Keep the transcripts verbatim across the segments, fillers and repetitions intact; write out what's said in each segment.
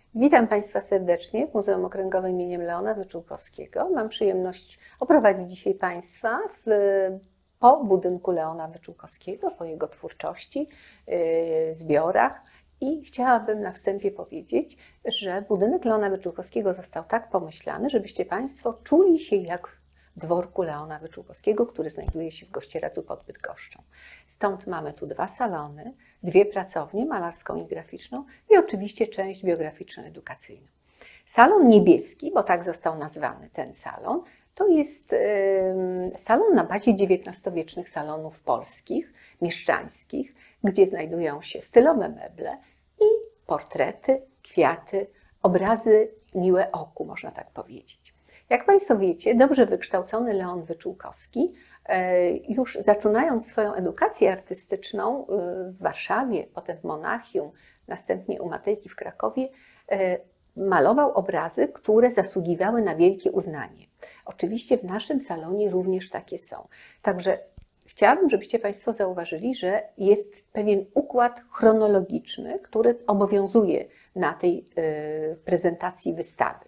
Witam Państwa serdecznie w Muzeum Okręgowym im. Leona Wyczółkowskiego. Mam przyjemność oprowadzić dzisiaj Państwa w, po budynku Leona Wyczółkowskiego, po jego twórczości, yy, zbiorach. I chciałabym na wstępie powiedzieć, że budynek Leona Wyczółkowskiego został tak pomyślany, żebyście Państwo czuli się jak w dworku Leona Wyczółkowskiego, który znajduje się w Gościeradzu pod Bydgoszczą. Stąd mamy tu dwa salony, dwie pracownie, malarską i graficzną, i oczywiście część biograficzno-edukacyjną. Salon niebieski, bo tak został nazwany ten salon, to jest salon na bazie dziewiętnastowiecznych salonów polskich, mieszczańskich, gdzie znajdują się stylowe meble i portrety, kwiaty, obrazy miłe oku, można tak powiedzieć. Jak Państwo wiecie, dobrze wykształcony Leon Wyczółkowski, już zaczynając swoją edukację artystyczną w Warszawie, potem w Monachium, następnie u Matejki w Krakowie, malował obrazy, które zasługiwały na wielkie uznanie. Oczywiście w naszym salonie również takie są. Także chciałabym, żebyście Państwo zauważyli, że jest pewien układ chronologiczny, który obowiązuje na tej prezentacji wystawy.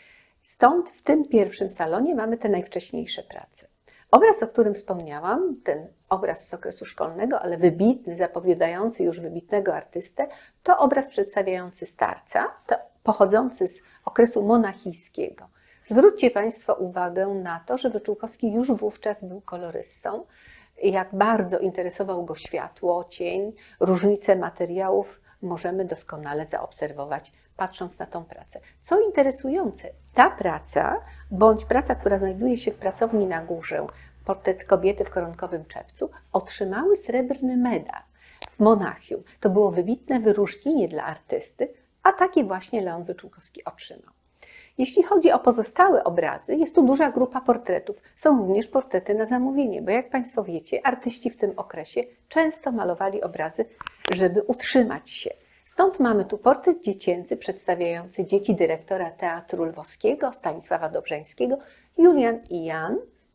Stąd w tym pierwszym salonie mamy te najwcześniejsze prace. Obraz, o którym wspomniałam, ten obraz z okresu szkolnego, ale wybitny, zapowiadający już wybitnego artystę, to obraz przedstawiający starca, to pochodzący z okresu monachijskiego. Zwróćcie Państwo uwagę na to, że Wyczółkowski już wówczas był kolorystą, jak bardzo interesował go światło, cień, różnice materiałów możemy doskonale zaobserwować, patrząc na tą pracę. Co interesujące, ta praca, bądź praca, która znajduje się w pracowni na górze, portret kobiety w koronkowym czepcu, otrzymały srebrny medal w Monachium. To było wybitne wyróżnienie dla artysty, a takie właśnie Leon Wyczółkowski otrzymał. Jeśli chodzi o pozostałe obrazy, jest tu duża grupa portretów. Są również portrety na zamówienie, bo jak Państwo wiecie, artyści w tym okresie często malowali obrazy, żeby utrzymać się. Stąd mamy tu portret dziecięcy przedstawiający dzieci dyrektora Teatru Lwowskiego, Stanisława Dobrzańskiego, Julian i Jan,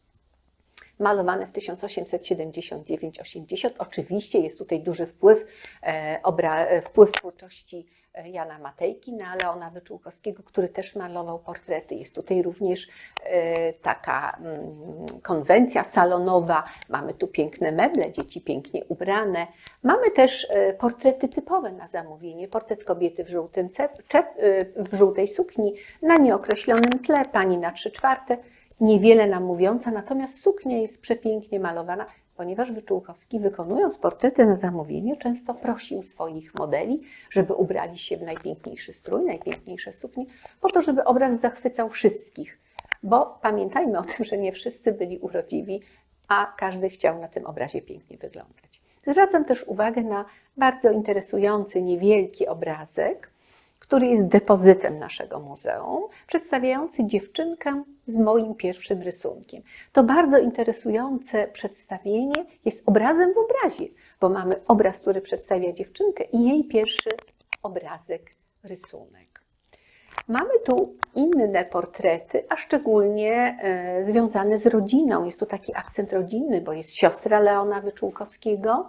malowane w tysiąc osiemset siedemdziesiąt dziewięć osiemdziesiąt. Oczywiście jest tutaj duży wpływ, e, obra, wpływ twórczości Jana Matejki na Leona Wyczółkowskiego, który też malował portrety. Jest tutaj również e, taka mm, konwencja salonowa. Mamy tu piękne meble, dzieci pięknie ubrane. Mamy też e, portrety typowe na zamówienie. Portret kobiety w, żółtym cep, czep, e, w żółtej sukni, na nieokreślonym tle, pani na trzy czwarte. Niewiele nam mówiąca, natomiast suknia jest przepięknie malowana, ponieważ Wyczółkowski, wykonując portrety na zamówienie, często prosił swoich modeli, żeby ubrali się w najpiękniejszy strój, najpiękniejsze suknie, po to, żeby obraz zachwycał wszystkich. Bo pamiętajmy o tym, że nie wszyscy byli urodziwi, a każdy chciał na tym obrazie pięknie wyglądać. Zwracam też uwagę na bardzo interesujący, niewielki obrazek, który jest depozytem naszego muzeum, przedstawiający dziewczynkę z moim pierwszym rysunkiem. To bardzo interesujące przedstawienie jest obrazem w obrazie, bo mamy obraz, który przedstawia dziewczynkę i jej pierwszy obrazek, rysunek. Mamy tu inne portrety, a szczególnie e, związane z rodziną. Jest tu taki akcent rodzinny, bo jest siostra Leona Wyczółkowskiego,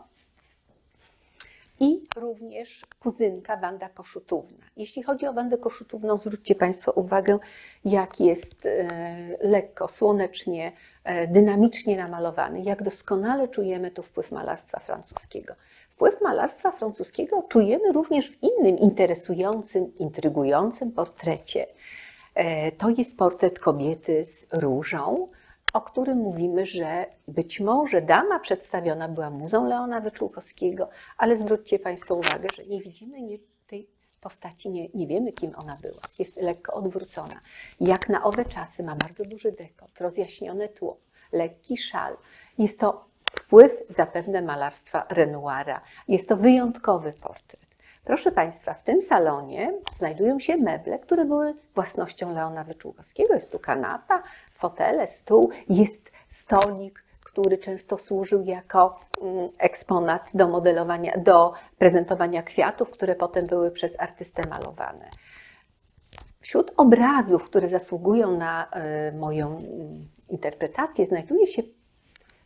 i również kuzynka Wanda Koszutówna. Jeśli chodzi o Wandę Koszutówną, zwróćcie Państwo uwagę, jak jest lekko, słonecznie, dynamicznie namalowany, jak doskonale czujemy tu wpływ malarstwa francuskiego. Wpływ malarstwa francuskiego czujemy również w innym interesującym, intrygującym portrecie. To jest portret kobiety z różą, o którym mówimy, że być może dama przedstawiona była muzą Leona Wyczółkowskiego, ale zwróćcie Państwo uwagę, że nie widzimy nie, tej postaci, nie, nie wiemy, kim ona była. Jest lekko odwrócona. Jak na owe czasy ma bardzo duży dekot, rozjaśnione tło, lekki szal. Jest to wpływ zapewne malarstwa Renoira. Jest to wyjątkowy portret. Proszę Państwa, w tym salonie znajdują się meble, które były własnością Leona Wyczółkowskiego. Jest tu kanapa, fotele, stół, jest stolik, który często służył jako eksponat do modelowania, do prezentowania kwiatów, które potem były przez artystę malowane. Wśród obrazów, które zasługują na moją interpretację, znajduje się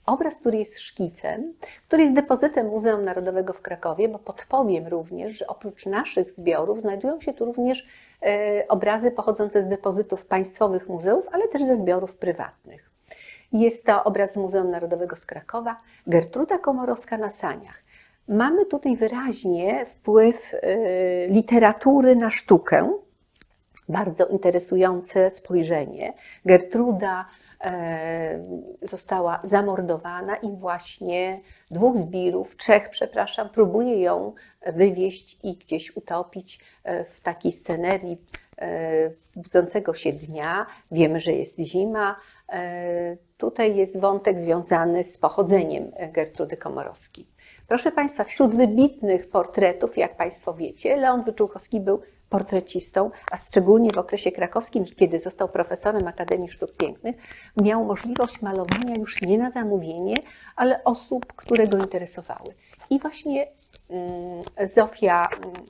Obraz, który jest szkicem, który jest depozytem Muzeum Narodowego w Krakowie, bo podpowiem również, że oprócz naszych zbiorów znajdują się tu również obrazy pochodzące z depozytów państwowych muzeów, ale też ze zbiorów prywatnych. Jest to obraz Muzeum Narodowego z Krakowa, Gertruda Komorowska na saniach. Mamy tutaj wyraźnie wpływ literatury na sztukę, bardzo interesujące spojrzenie. Gertruda została zamordowana i właśnie dwóch zbirów, trzech, przepraszam, próbuje ją wywieźć i gdzieś utopić w takiej scenerii budzącego się dnia. Wiemy, że jest zima. Tutaj jest wątek związany z pochodzeniem Gertrudy Komorowskiej. Proszę Państwa, wśród wybitnych portretów, jak Państwo wiecie, Leon Wyczółkowski był portrecistą, a szczególnie w okresie krakowskim, kiedy został profesorem Akademii Sztuk Pięknych, miał możliwość malowania już nie na zamówienie, ale osób, które go interesowały. I właśnie Zofia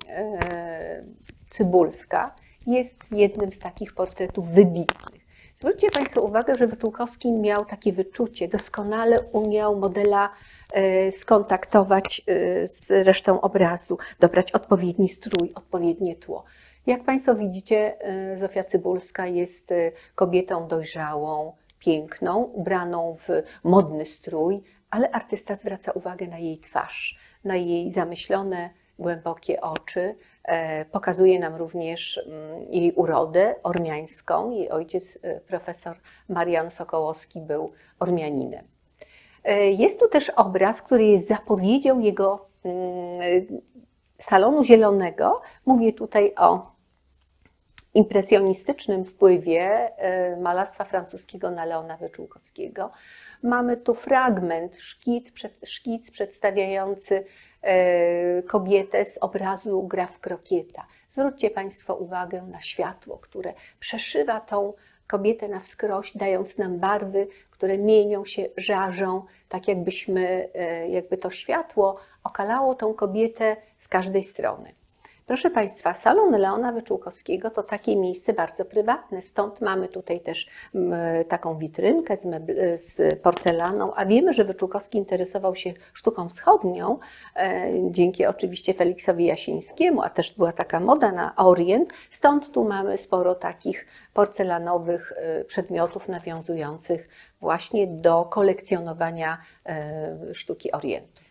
Cybulska jest jednym z takich portretów wybitnych. Zwróćcie Państwo uwagę, że Wyczółkowski miał takie wyczucie, doskonale umiał modela skontaktować z resztą obrazu, dobrać odpowiedni strój, odpowiednie tło. Jak Państwo widzicie, Zofia Cybulska jest kobietą dojrzałą, piękną, ubraną w modny strój, ale artysta zwraca uwagę na jej twarz, na jej zamyślone, głębokie oczy. Pokazuje nam również jej urodę ormiańską. Jej ojciec, profesor Marian Sokołowski, był Ormianinem. Jest tu też obraz, który jest zapowiedzią jego Salonu Zielonego. Mówię tutaj o impresjonistycznym wpływie malarstwa francuskiego na Leona Wyczółkowskiego. Mamy tu fragment, szkic, szkic przedstawiający kobietę z obrazu Graf Krokieta. Zwróćcie Państwo uwagę na światło, które przeszywa tą kobietę na wskroś, dając nam barwy, które mienią się, żarzą, tak jakbyśmy, jakby to światło okalało tą kobietę z każdej strony. Proszę Państwa, salon Leona Wyczółkowskiego to takie miejsce bardzo prywatne, stąd mamy tutaj też taką witrynkę z, z porcelaną, a wiemy, że Wyczółkowski interesował się sztuką wschodnią, e, dzięki oczywiście Feliksowi Jasińskiemu, a też była taka moda na Orient, stąd tu mamy sporo takich porcelanowych przedmiotów nawiązujących właśnie do kolekcjonowania e, sztuki Orientu.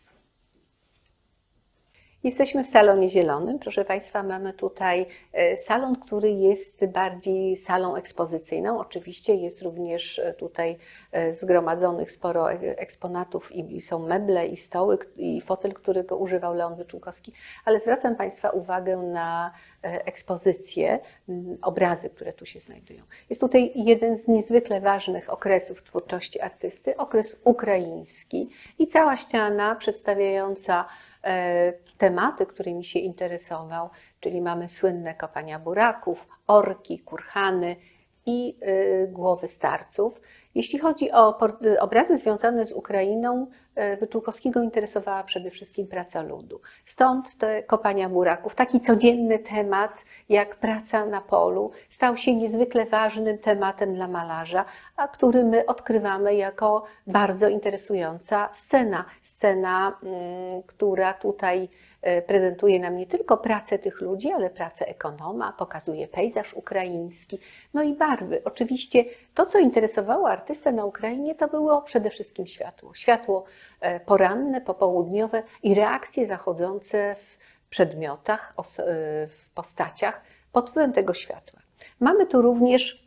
Jesteśmy w salonie zielonym. Proszę Państwa, mamy tutaj salon, który jest bardziej salą ekspozycyjną. Oczywiście jest również tutaj zgromadzonych sporo eksponatów i są meble, i stoły, i fotel, którego używał Leon Wyczółkowski, ale zwracam Państwa uwagę na ekspozycje, obrazy, które tu się znajdują. Jest tutaj jeden z niezwykle ważnych okresów twórczości artysty, okres ukraiński i cała ściana przedstawiająca tematy, którymi się interesował, czyli mamy słynne kopania buraków, orki, kurhany i głowy starców. Jeśli chodzi o obrazy związane z Ukrainą, Wyczółkowskiego interesowała przede wszystkim praca ludu. Stąd te kopania buraków, taki codzienny temat jak praca na polu, stał się niezwykle ważnym tematem dla malarza, a który my odkrywamy jako bardzo interesująca scena. Scena, która tutaj prezentuje nam nie tylko pracę tych ludzi, ale pracę ekonoma, pokazuje pejzaż ukraiński, no i barwy. Oczywiście to, co interesowało artystę na Ukrainie, to było przede wszystkim światło. Światło poranne, popołudniowe i reakcje zachodzące w przedmiotach, w postaciach pod wpływem tego światła. Mamy tu również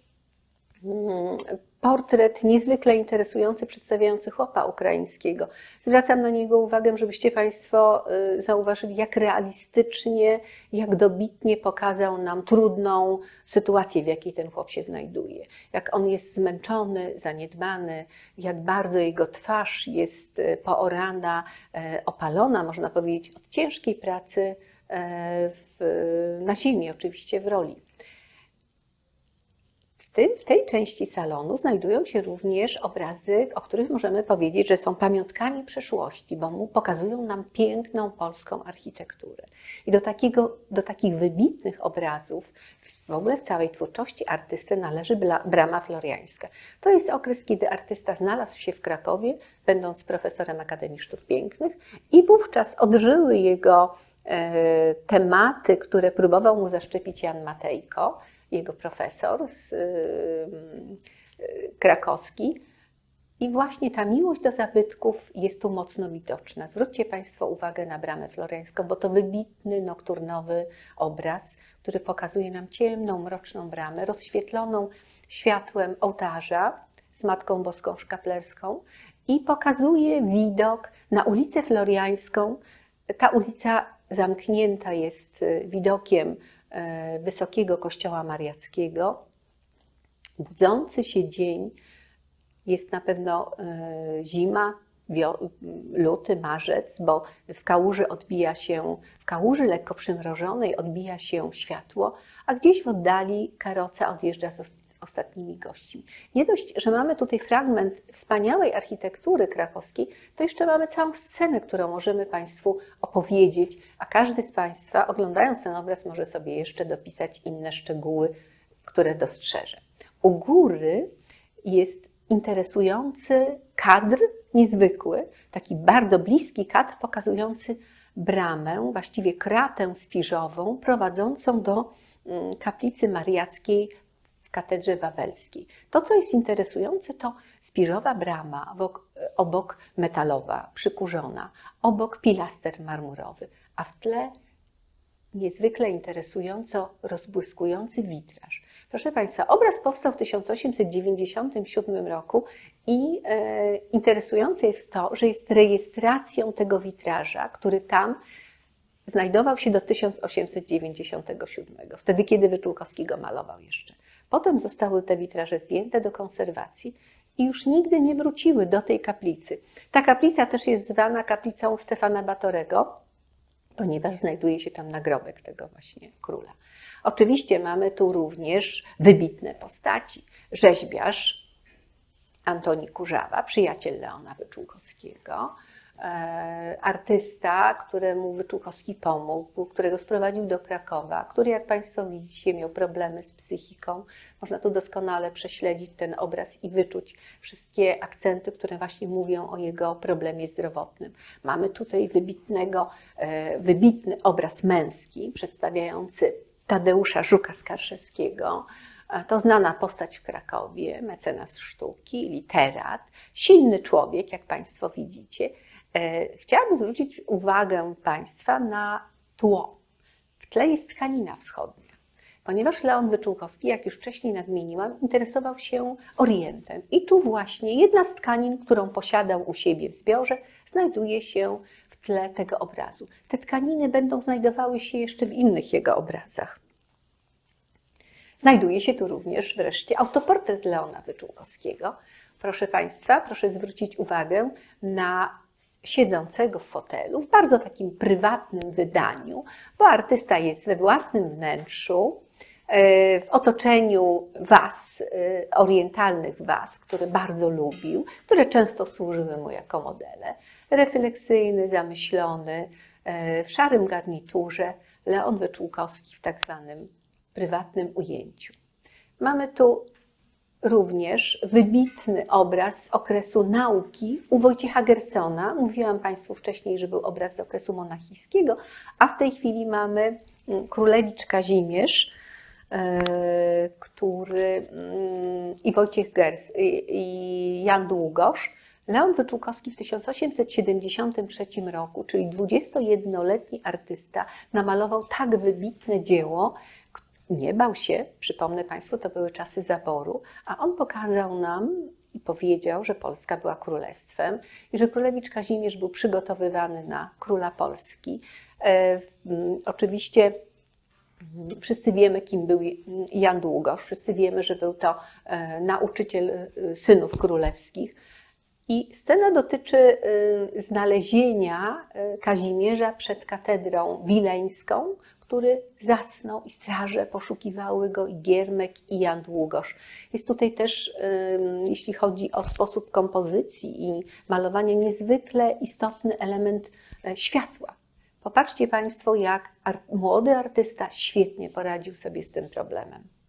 portret niezwykle interesujący, przedstawiający chłopa ukraińskiego. Zwracam na niego uwagę, żebyście Państwo zauważyli, jak realistycznie, jak dobitnie pokazał nam trudną sytuację, w jakiej ten chłop się znajduje. Jak on jest zmęczony, zaniedbany, jak bardzo jego twarz jest poorana, opalona, można powiedzieć, od ciężkiej pracy w, na ziemi, oczywiście w roli. tym, w tej części salonu znajdują się również obrazy, o których możemy powiedzieć, że są pamiątkami przeszłości, bo mu pokazują nam piękną polską architekturę. I do, takiego, do takich wybitnych obrazów w ogóle w całej twórczości artysty należy Brama Floriańska. To jest okres, kiedy artysta znalazł się w Krakowie, będąc profesorem Akademii Sztuk Pięknych, i wówczas odżyły jego e, tematy, które próbował mu zaszczepić Jan Matejko, jego profesor z, yy, krakowski. I właśnie ta miłość do zabytków jest tu mocno widoczna. Zwróćcie Państwo uwagę na Bramę Floriańską, bo to wybitny, nokturnowy obraz, który pokazuje nam ciemną, mroczną bramę, rozświetloną światłem ołtarza z Matką Boską Szkaplerską i pokazuje widok na ulicę Floriańską. Ta ulica zamknięta jest widokiem wysokiego kościoła mariackiego. Budzący się dzień, jest na pewno zima, luty, marzec, bo w kałuży odbija się, w kałuży lekko przymrożonej odbija się światło, a gdzieś w oddali karoca odjeżdża z ostatnimi gośćmi. Nie dość, że mamy tutaj fragment wspaniałej architektury krakowskiej, to jeszcze mamy całą scenę, którą możemy Państwu opowiedzieć, a każdy z Państwa, oglądając ten obraz, może sobie jeszcze dopisać inne szczegóły, które dostrzeże. U góry jest interesujący kadr, niezwykły, taki bardzo bliski kadr pokazujący bramę, właściwie kratę spiżową prowadzącą do kaplicy mariackiej w katedrze wawelskiej. To, co jest interesujące, to spiżowa brama, obok, obok metalowa, przykurzona, obok pilaster marmurowy, a w tle niezwykle interesująco rozbłyskujący witraż. Proszę Państwa, obraz powstał w tysiąc osiemset dziewięćdziesiątym siódmym roku i e, interesujące jest to, że jest rejestracją tego witraża, który tam znajdował się do tysiąc osiemset dziewięćdziesiątego siódmego, wtedy kiedy Wyczółkowski go malował jeszcze. Potem zostały te witraże zdjęte do konserwacji i już nigdy nie wróciły do tej kaplicy. Ta kaplica też jest zwana kaplicą Stefana Batorego, ponieważ znajduje się tam nagrobek tego właśnie króla. Oczywiście mamy tu również wybitne postaci. Rzeźbiarz Antoni Kurzawa, przyjaciel Leona Wyczółkowskiego, artysta, któremu Wyczółkowski pomógł, którego sprowadził do Krakowa, który, jak Państwo widzicie, miał problemy z psychiką. Można tu doskonale prześledzić ten obraz i wyczuć wszystkie akcenty, które właśnie mówią o jego problemie zdrowotnym. Mamy tutaj wybitnego, wybitny obraz męski przedstawiający Tadeusza Żuka-Skarszewskiego. To znana postać w Krakowie, mecenas sztuki, literat, silny człowiek, jak Państwo widzicie. Chciałabym zwrócić uwagę Państwa na tło. W tle jest tkanina wschodnia, ponieważ Leon Wyczółkowski, jak już wcześniej nadmieniłam, interesował się Orientem. I tu właśnie jedna z tkanin, którą posiadał u siebie w zbiorze, znajduje się w tle tego obrazu. Te tkaniny będą znajdowały się jeszcze w innych jego obrazach. Znajduje się tu również wreszcie autoportret Leona Wyczółkowskiego. Proszę Państwa, proszę zwrócić uwagę na siedzącego w fotelu, w bardzo takim prywatnym wydaniu, bo artysta jest we własnym wnętrzu, w otoczeniu was, orientalnych was, które bardzo lubił, które często służyły mu jako modele. Refleksyjny, zamyślony, w szarym garniturze, Leon Wyczółkowski w tak zwanym prywatnym ujęciu. Mamy tu również wybitny obraz z okresu nauki u Wojciecha Gersona. Mówiłam Państwu wcześniej, że był obraz z okresu monachijskiego, a w tej chwili mamy Królewicz Kazimierz, który i Wojciech Gers, i Jan Długosz. Leon Wyczółkowski w tysiąc osiemset siedemdziesiątym trzecim roku, czyli dwudziestojednoletni artysta, namalował tak wybitne dzieło. Nie bał się, przypomnę Państwu, to były czasy zaboru, a on pokazał nam i powiedział, że Polska była królestwem i że Królewicz Kazimierz był przygotowywany na króla Polski. E, oczywiście wszyscy wiemy, kim był Jan Długosz, wszyscy wiemy, że był to e, nauczyciel synów królewskich. I scena dotyczy znalezienia Kazimierza przed katedrą wileńską, który zasnął i straże poszukiwały go, i Giermek, i Jan Długosz. Jest tutaj też, jeśli chodzi o sposób kompozycji i malowania, niezwykle istotny element światła. Popatrzcie Państwo, jak młody artysta świetnie poradził sobie z tym problemem.